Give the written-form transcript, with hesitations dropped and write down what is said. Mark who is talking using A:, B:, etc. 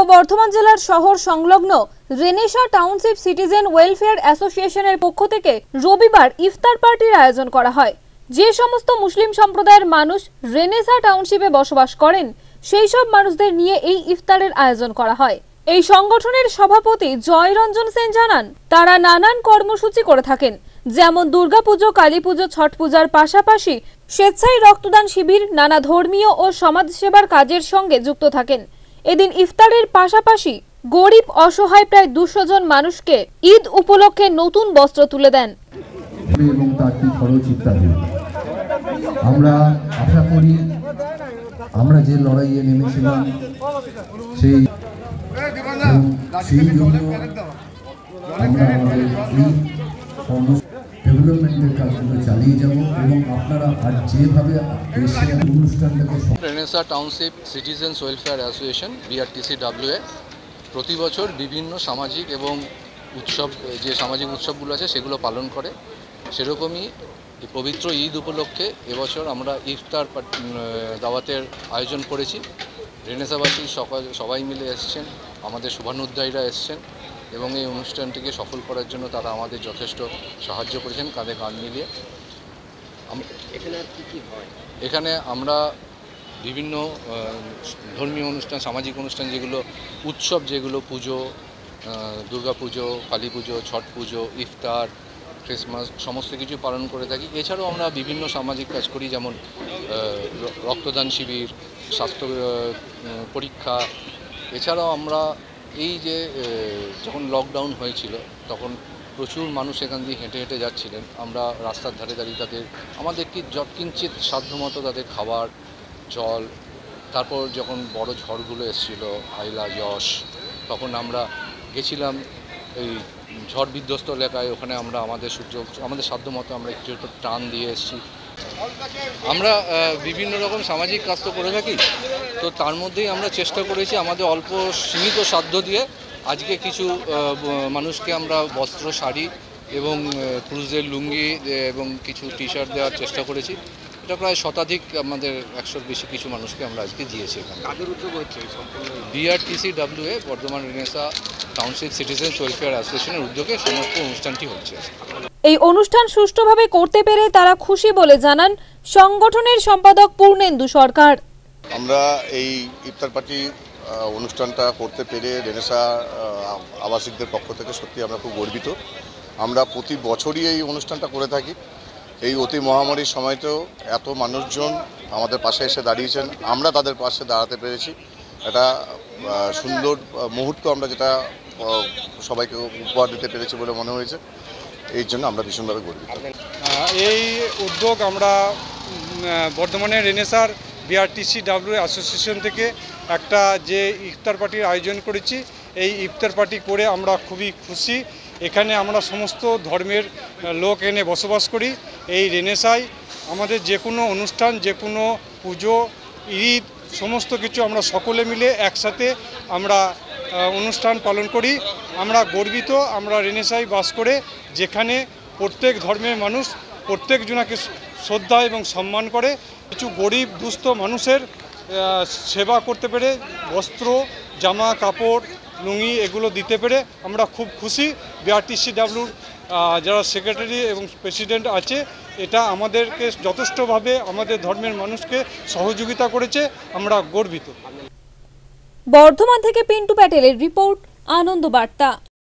A: বর্ধমান জেলার শহর সংলগ্ন রেনেসা টাউনশিপ সিটিজেন ওয়েলফেয়ার অ্যাসোসিয়েশনের পক্ষ থেকে রবিবার ইফতার পার্টির আয়োজন করা হয়। যে সমস্ত মুসলিম সম্প্রদায়ের মানুষ রেনেসা টাউনশিপে বসবাস করেন সেই সব মানুষদের নিয়ে এই ইফতারের আয়োজন করা হয়। এই সংগঠনের সভাপতি জয়রঞ্জন সেন জানান, তারা নানান কর্মসূচি করে থাকেন, যেমন দুর্গাপুজো, কালীপুজো, ছট পূজার পাশাপাশি স্বেচ্ছায় রক্তদান শিবির, নানা ধর্মীয় ও সমাজসেবার কাজের সঙ্গে যুক্ত থাকেন। এদিন ইফতারের পাশাপাশি গরিব অসহায় প্রায় 200 জন মানুষকে ঈদ উপলক্ষে নতুন বস্ত্র তুলে দেন।
B: এবং তার কি খরচ ইত্যাদি আমরা আশা করি আমরা যে লড়াইয়ে নেমেছিলাম সেই জন্য আমরা আমাদের এই ডেভেলপমেন্টের কাজগুলো চালিয়ে যাব এবং আপনারা আর যেভাবে এসে অনুষ্ঠানটাকে
C: Renaissance Township Citizens Welfare Association BRTCWA প্রতি বছর বিভিন্ন সামাজিক এবং উৎসব যে সামাজিক উৎসবগুলো আছে সেগুলো পালন করে। সেরকমই এই পবিত্র ঈদ উপলক্ষে এবছর আমরা ইফতার দাওয়াতের আয়োজন করেছি। রেনেসাবাসী সবাই মিলে এসছেন, আমাদের শুভানুধ্যায়ীরা এসছেন এবং এই অনুষ্ঠানটিকে সফল করার জন্য তারা আমাদের যথেষ্ট সাহায্য করেছেন কাঁধে কাঁধ মিলিয়ে।
D: এখানে আর কি হয়?
C: এখানে আমরা বিভিন্ন ধর্মীয় অনুষ্ঠান, সামাজিক অনুষ্ঠান, যেগুলো উৎসব, যেগুলো পুজো, দুর্গাপুজো, কালী পুজো, ছট পুজো, ইফতার, ক্রিসমাস সমস্ত কিছু পালন করে থাকি। এছাড়াও আমরা বিভিন্ন সামাজিক কাজ করি, যেমন রক্তদান শিবির, স্বাস্থ্য পরীক্ষা। এছাড়াও আমরা এই যে যখন লকডাউন হয়েছিল তখন প্রচুর মানুষ এখান দিয়ে হেঁটে হেঁটে যাচ্ছিলেন। আমরা রাস্তার ধারে দাঁড়িয়ে তাদের আমাদের যৎকিঞ্চিত সাধ্যমতো তাদের খাবার, জল, তারপর যখন বড় ঝড়গুলো এসেছিল আইলা, যশ, তখন আমরা গেছিলাম এই ঝড় বিধ্বস্ত এলাকায়। ওখানে আমরা আমাদের সাধ্যমতো আমরা একটু একটু টান দিয়ে এসেছি। আমরা বিভিন্ন রকম সামাজিক কাজ তো করে থাকি, তো তার মধ্যেই আমরা চেষ্টা করেছি আমাদের অল্প সীমিত সাধ্য দিয়ে আজকে কিছু মানুষকে আমরা বস্ত্র, শাড়ি এবং পুরুষদের লুঙ্গি এবং কিছু টি-শার্ট দেওয়ার চেষ্টা করেছি। এটা প্রায় শতাধিক, আমাদের 100-র বেশি কিছু মানুষকে আমরা আজকে দিয়েছি। এখানে
D: কাদের উদ্যোগ হচ্ছে?
C: BRTCWA Bardhaman Renaissance Township Citizens Welfare অ্যাসোসিয়েশনের উদ্যোগে সমস্ত অনুষ্ঠানটি হচ্ছে।
A: এই অনুষ্ঠান সুষ্ঠুভাবে করতে পেরে তারা খুশি বলে জানান সংগঠনের সম্পাদক পূর্ণেন্দু সরকার।
E: আমরা এই ইফতার পার্টি অনুষ্ঠানটা করতে পেরে রেনেসা আবাসিকদের পক্ষ থেকে সত্যি আমরা খুব গর্বিত। আমরা প্রতি বছরই এই অনুষ্ঠানটা করে থাকি। এই অতি মহামারীর সময়তেও এত মানুষজন আমাদের পাশে এসে দাঁড়িয়েছেন, আমরা তাদের পাশে দাঁড়াতে পেরেছি। একটা সুন্দর মুহূর্ত আমরা যেটা সবাইকে উপহার দিতে পেরেছি বলে মনে হয়েছে। এই জন্য আমরা ভীষণভাবে গর্বিত।
F: এই উদ্যোগ আমরা বর্ধমানের রেনেসার BRTCWA অ্যাসোসিয়েশন থেকে একটা যে ইফতার পার্টির আয়োজন করেছি, এই ইফতার পার্টি করে আমরা খুবই খুশি। এখানে আমরা সমস্ত ধর্মের লোক এনে বসবাস করি। এই রেনেসায় আমাদের যে কোনো অনুষ্ঠান, যে কোনো পুজো, ঈদ, সমস্ত কিছু আমরা সকলে মিলে একসাথে আমরা অনুষ্ঠান পালন করি। আমরা গর্বিত আমরা রেনেসায় বাস করে, যেখানে প্রত্যেক ধর্মের মানুষ প্রত্যেকজনাকে শ্রদ্ধা এবং সম্মান করে। কিছু গরিব দুস্থ মানুষের সেবা করতে পেরে, বস্ত্র, জামা কাপড়, লুঙ্গি এগুলো দিতে পেরে আমরা খুব খুশি। BRTCWর যারা সেক্রেটারি এবং প্রেসিডেন্ট আছে, এটা আমাদেরকে যথেষ্টভাবে আমাদের ধর্মের মানুষকে সহযোগিতা করেছে, আমরা গর্বিত।
A: বর্ধমান থেকে পিন্টু প্যাটেলের রিপোর্ট, আনন্দ বার্তা।